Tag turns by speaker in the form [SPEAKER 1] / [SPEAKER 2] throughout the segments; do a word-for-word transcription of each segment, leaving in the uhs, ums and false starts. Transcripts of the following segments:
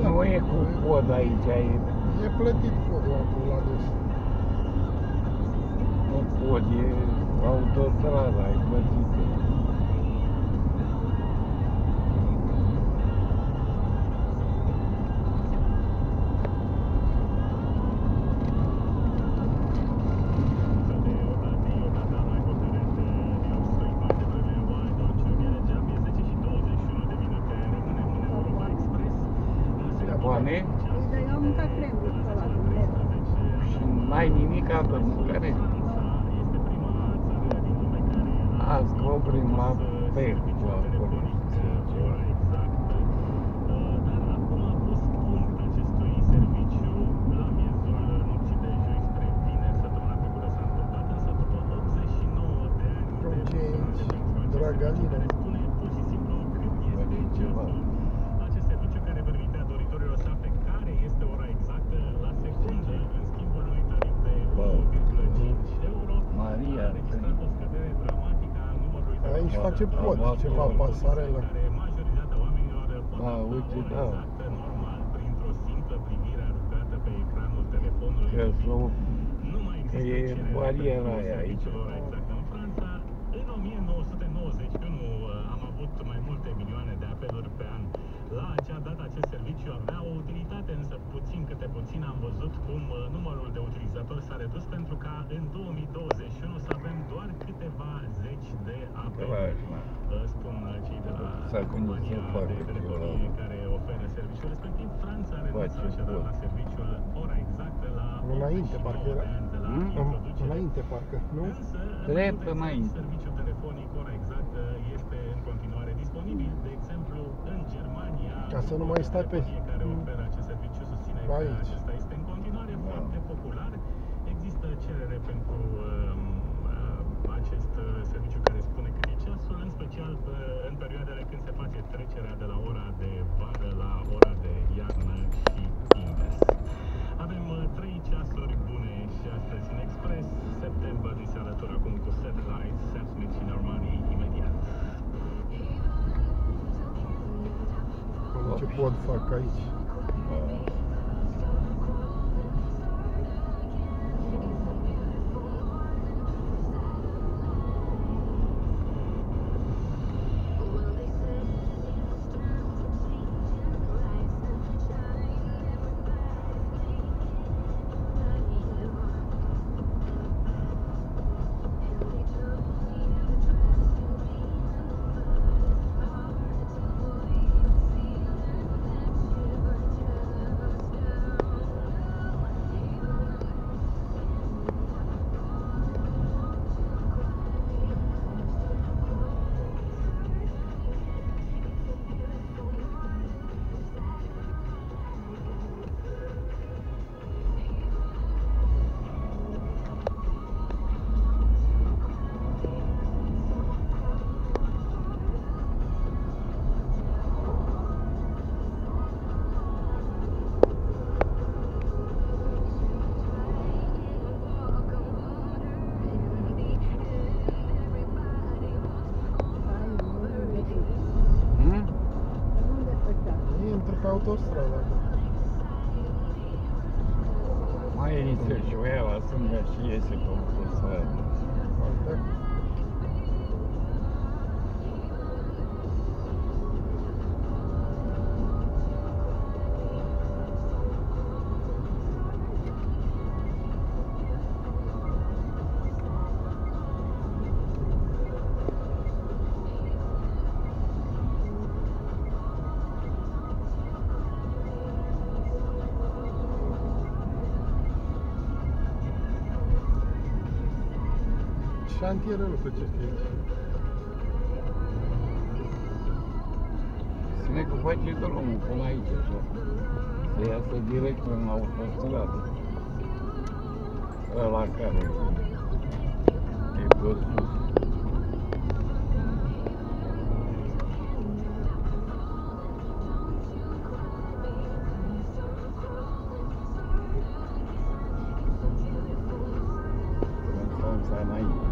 [SPEAKER 1] Nu e cu cod aici, e...
[SPEAKER 2] E plătit codul acolo la dus.
[SPEAKER 1] Nu cod, e autostrada, e plătită. Bani?
[SPEAKER 3] Dar eu am mâncat cremul ăla cu mereu.
[SPEAKER 1] Și n-ai nimic de mâncare? Azi că oprim la Pecul acolo.
[SPEAKER 2] Dragalină.
[SPEAKER 1] Ceva.
[SPEAKER 4] Acest serviciu care permitea doritorilor să afle care este ora exactă la secundă, în schimbul unui tarif de unu virgulă cinci euro,
[SPEAKER 1] Maria,
[SPEAKER 4] a registrat o scădere dramatică a numărului de
[SPEAKER 2] Aici face pod, ceva pasare la...
[SPEAKER 4] care majoritatea oamenilor pot
[SPEAKER 1] Da,
[SPEAKER 4] afla
[SPEAKER 1] uite,
[SPEAKER 4] ora
[SPEAKER 1] da.
[SPEAKER 4] exactă normal printr-o simplă privire aruncată pe ecranul telefonului.
[SPEAKER 1] Că s-o...
[SPEAKER 4] Nu mai
[SPEAKER 1] Că
[SPEAKER 4] există
[SPEAKER 1] e
[SPEAKER 4] cerere
[SPEAKER 1] bariera
[SPEAKER 4] pentru
[SPEAKER 1] aia aici.
[SPEAKER 4] serviciul ora exactă în Franța. În o mie nouă sute nouăzeci și unu am avut mai multe milioane de apeluri pe an. La acea dată acest serviciu avea o utilitate, însă puțin câte puțin am văzut cum numărul de utilizatori s-a redus pentru ca în două mii douăzeci și unu să avem doar câteva zeci de apeluri. Spun cei de la compania de telefonie care oferă serviciul respectiv. Franța a redus așadar la serviciul ora exactă la
[SPEAKER 2] Înainte, parcă era.
[SPEAKER 1] Hmm?
[SPEAKER 2] Înainte, parcă, nu?
[SPEAKER 1] Drept înainte.
[SPEAKER 4] Serviciul telefonic ora exactă este în continuare disponibil, de exemplu, în Germania.
[SPEAKER 2] Ca să nu mai stai pe...
[SPEAKER 4] care oferă acest serviciu susține că
[SPEAKER 2] Aici.
[SPEAKER 4] acesta este în continuare foarte popular. Există cerere pentru uh, acest serviciu care spune cât e ceasul, în special uh, în perioadele când se face trecerea de la ora de vară la ora de iarnă și invers. Avem uh, trei ceasuri bune și astăzi în Express. September ni se alătură acum cu Satellite, Sam Smith și Normani imediat.
[SPEAKER 2] Ce pod fac aici? Pe autostradă.
[SPEAKER 1] Mai intră și o ia la stânga și iese pe autostradă.
[SPEAKER 2] Foarte. Șantierul pe ce știi aici?
[SPEAKER 1] Spune că face drumul până aici, așa. Să iasă direct în autostradă. Ăla care e pe sus. Constanța înainte.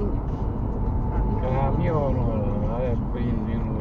[SPEAKER 3] Camionul.
[SPEAKER 1] Camionul ăla, aia prin din